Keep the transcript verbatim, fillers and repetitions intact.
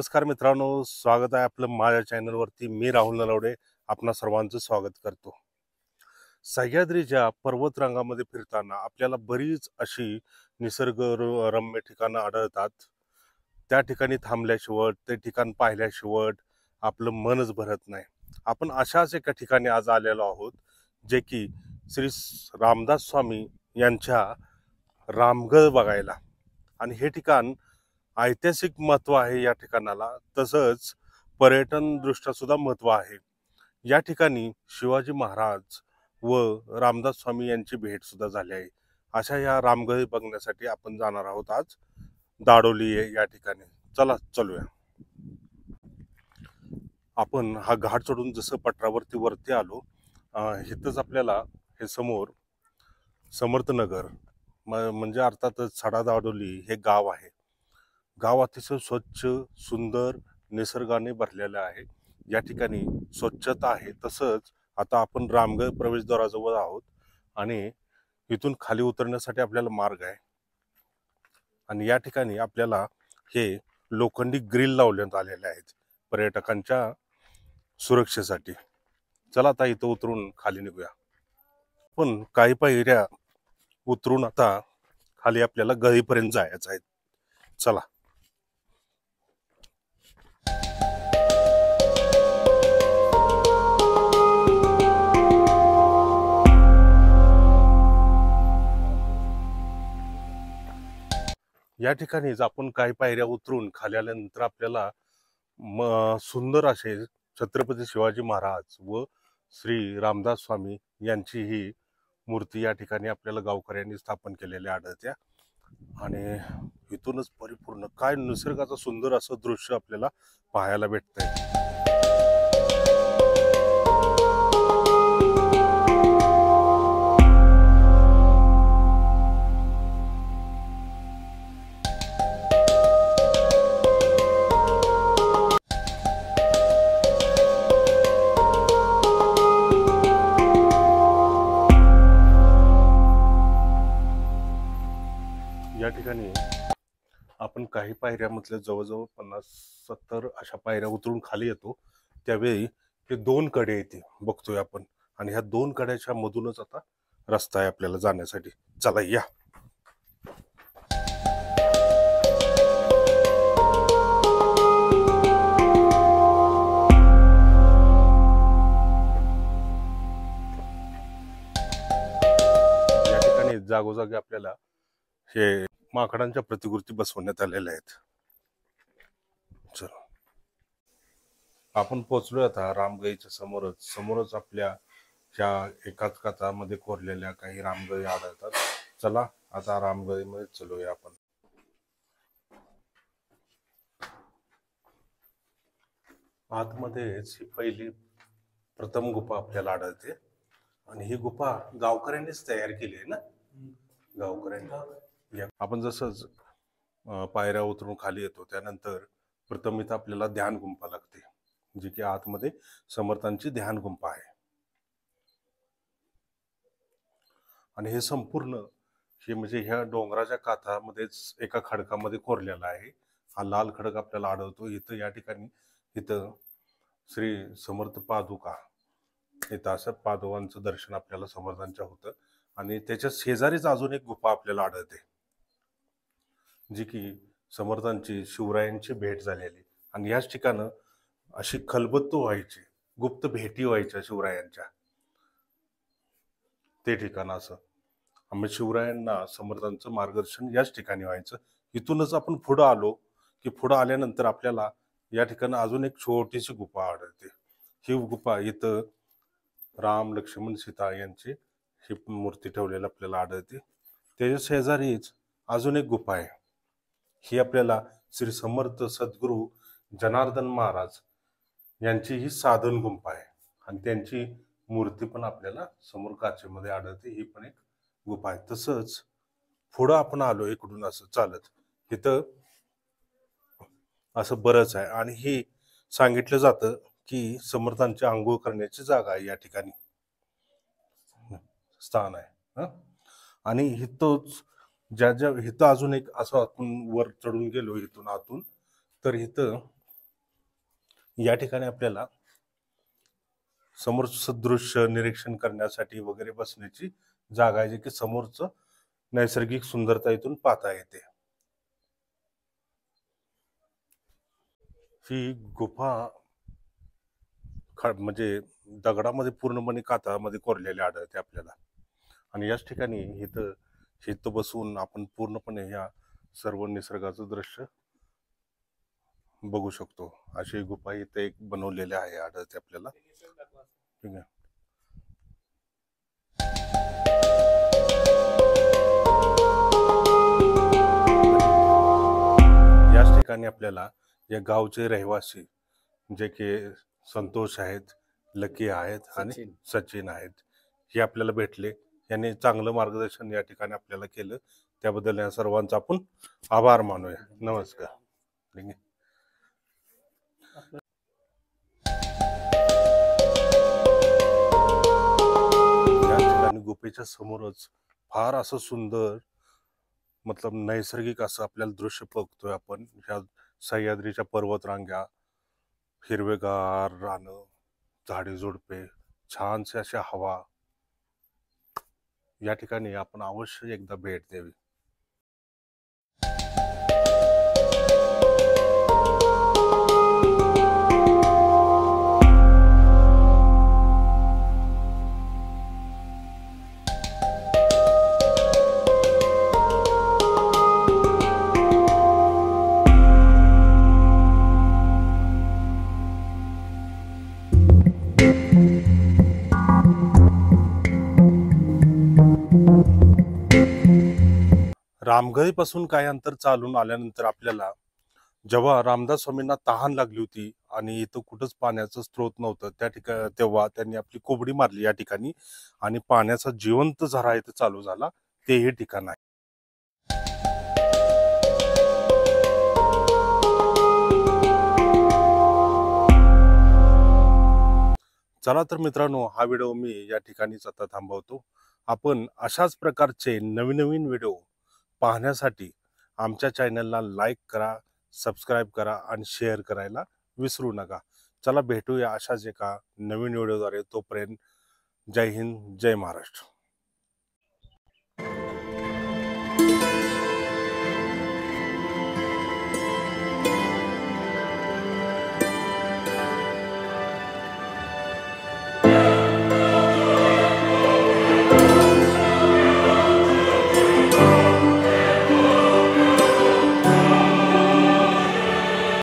नमस्कार मित्रांनो, स्वागत आहे आपलं माझ्या चॅनलवरती. मी राहुल नलवडे आपणा सर्वांचं स्वागत करतो. सह्याद्रीच्या पर्वतरांगामध्ये फिरताना आपल्याला बरीच अशी निसर्ग रम्य ठिकाणं आढळतात. त्या ठिकाणी थांबल्याशिवाय, ते ठिकाण पाहिल्याशिवाय आपलं मनच भरत नाही. आपण अशाच एका ठिकाणी आज आलेलो आहोत, जे की श्री रामदास स्वामी यांच्या रामगड बघायला. आणि हे ठिकाण ऐतिहासिक महत्व आहे या ठिकाणाला, तसंच पर्यटन दृष्ट्या सुद्धा महत्व आहे. या ठिकाणी शिवाजी महाराज व रामदास स्वामी यांची भेट सुद्धा झाली आहे. अशा या रामगड बघण्यासाठी आपण जाणार आहोत आज दाडोली या ठिकाणी. चला चलूया. आपण हा घाट चढून जसं पठारावरती वरती आलो, इथंच आपल्याला हे समोर समर्थनगर म्हणजे अर्थातच सडा दाडोली हे गाव आहे. गाव अतिशय स्वच्छ, सुंदर, निसर्गाने भरलेलं आहे. या ठिकाणी स्वच्छता आहे. तसंच आता आपण रामगड प्रवेशद्वाराजवळ आहोत आणि इथून खाली उतरण्यासाठी आपल्याला मार्ग आहे. आणि या ठिकाणी आपल्याला हे लोखंडी ग्रिल लावण्यात आलेले आहेत पर्यटकांच्या सुरक्षेसाठी. चला आता इथं उतरून खाली निघूया. पण काही पायऱ्या उतरून आता खाली आपल्याला गडीपर्यंत जायचं आहे. चला. या ठिकाणीच आपण काही पायऱ्या उतरून खाली आल्यानंतर आपल्याला सुंदर असे छत्रपती शिवाजी महाराज व श्री रामदास स्वामी यांची ही मूर्ती या ठिकाणी आपल्याला गावकऱ्यांनी स्थापन केलेली आढळते. आणि इथूनच परिपूर्ण काय निसर्गाचं सुंदर असं दृश्य आपल्याला पाहायला भेटतंय. या ठिकाणी आपण काही पायऱ्यामधल्या जवळजवळ पन्नास सत्तर अशा पायऱ्या उतरून खाली येतो. त्यावेळी हे दोन कडे येते बघतोय आपण, आणि ह्या दोन कड्याच्या मधूनच आता रस्ता आहे आपल्याला जाण्यासाठी. चला या. या ठिकाणी जागोजागी आपल्याला हे माकडांच्या प्रतिकृती बसवण्यात आलेल्या आहेत. चला आपण पोहोचलोय आता रामगडीच्या समोरच. समोरच आपल्या ह्या एकाच काचामध्ये कोरलेल्या काही रामगडी आढळतात. चला आता रामगडीमध्ये चलूया आपण. आतमध्येच ही पहिली प्रथम गुफा आपल्याला आढळते. आणि ही गुफा गावकऱ्यांनीच तयार केली आहे ना. गावकऱ्यांनी आपण जसंच पायऱ्या उतरून खाली येतो त्यानंतर प्रथम इथं आपल्याला ध्यान गुंफा लागते, जी की आतमध्ये समर्थांची ध्यान गुंफा आहे. आणि हे संपूर्ण हे म्हणजे ह्या डोंगराच्या काठामध्येच एका खडकामध्ये कोरलेला आहे. हा लाल खडक आपल्याला आढळतो इथं. या ठिकाणी इथं श्री समर्थ पादुका, इथं असं पादुकांचं दर्शन आपल्याला समर्थांच्या होतं. आणि त्याच्या शेजारीच अजून एक गुफा आपल्याला आढळते, जी की समर्थांची शिवरायांची भेट झालेली. आणि याच ठिकाणं अशी खलबत्त व्हायची, गुप्त भेटी व्हायच्या शिवरायांच्या. ते ठिकाण असं आम्ही शिवरायांना समर्थांचं मार्गदर्शन याच ठिकाणी व्हायचं. इथूनच आपण पुढं आलो की पुढं आल्यानंतर आपल्याला या ठिकाणी अजून एक छोटीशी गुफा आढळते. ही गुफा इथं राम लक्ष्मण सीता यांची ही मूर्ती ठेवलेली आपल्याला आढळते. त्याच्या शेजारीच अजून एक गुफा आहे. ही आपल्याला श्री समर्थ सद्गुरू जनार्दन महाराज यांची ही साधन गुंफा आहे. आणि त्यांची मूर्ती पण आपल्याला समोर काचेमध्ये आढळते. ही पण एक गुफा आहे. तसंच पुढं आपण आलो इकडून असं चालत, इथं असं बरंच आहे. आणि हे सांगितलं जातं की समर्थांची आंघोळ करण्याची जागा आहे या ठिकाणी, स्थान आहे. आणि इथंच ज्या ज्या इथं अजून एक असं आपण वर चढून गेलो इथून आतून, तर इथं या ठिकाणी आपल्याला समोरचं दृश्य निरीक्षण करण्यासाठी वगैरे बसण्याची जागा आहे, जी की समोरचं नैसर्गिक सुंदरता इथून पाहता येते. ही गुफा म्हणजे दगडामध्ये पूर्णपणे कातळामध्ये कोरलेली आढळते आपल्याला. आणि याच ठिकाणी इथं इथं बसून आपण पूर्णपणे ह्या सर्व निसर्गाचं दृश्य बघू शकतो. अशी गुफा इथे एक बनवलेली आहे आढळते आपल्याला. ठीक आहे. याच ठिकाणी आपल्याला या गावचे रहिवासी जे की संतोष आहेत, लकी आहेत आणि सचिन आहेत, हे आपल्याला भेटले. यांनी चांगलं मार्गदर्शन या ठिकाणी आपल्याला केलं. त्याबद्दल या सर्वांचा आपण आभार मानूया. नमस्कार. ठीक आहे. या ठिकाणी गुफेच्या समोरच फार असं सुंदर मतलब नैसर्गिक असं आपल्याला दृश्य बघतोय आपण. ह्या सह्याद्रीच्या पर्वतरांगा, हिरवेगार रानं, झाडे झुडपे, छानशी अशी हवा. या ठिकाणी आपण अवश्य एकदा भेट द्यावी. रामगढीपासून काही अंतर चालून आल्यानंतर आपल्याला जेव्हा रामदास स्वामींना तहान लागली होती आणि इथं कुठंच पाण्याचं स्रोत नव्हतं, त्या ठिकाणी तेव्हा त्यांनी आपली कोबडी मारली या ठिकाणी आणि पाण्याचा जिवंत झरा इथं चालू झाला. ते हे ठिकाण आहे. चला तर मित्रांनो, हा व्हिडिओ मी या ठिकाणीच आता थांबवतो. आपण अशाच प्रकारचे नवीन नवीन व्हिडिओ पाहण्यासाठी आमच्या चॅनलला लाईक करा, सबस्क्राईब करा आणि शेअर करायला विसरू नका. चला भेटूया अशाच एका नवीन व्हिडिओद्वारे. तोपर्यंत जय हिंद, जय महाराष्ट्र.